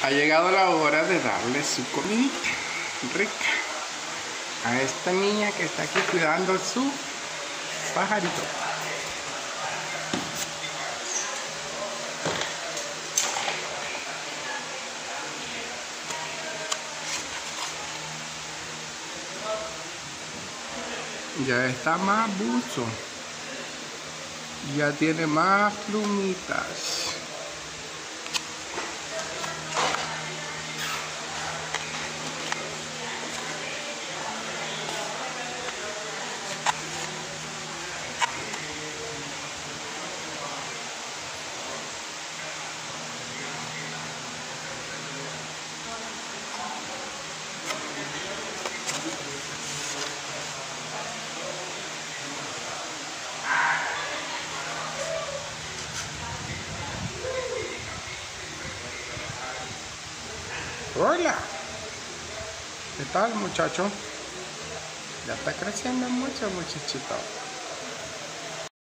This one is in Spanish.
Ha llegado la hora de darle su comidita rica a esta niña que está aquí cuidando su pajarito. Ya está más buzo. Ya tiene más plumitas. Hola, ¿qué tal, muchacho? Ya está creciendo mucho, muchachito.